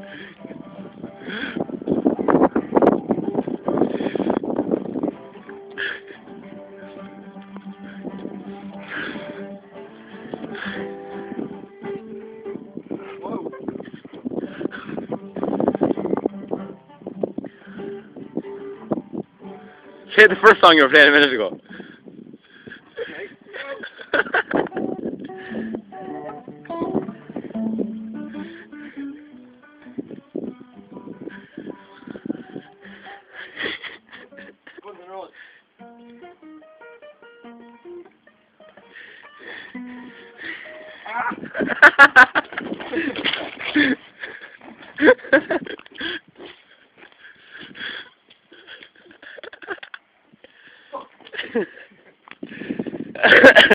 Say the first song you were playing a minute ago.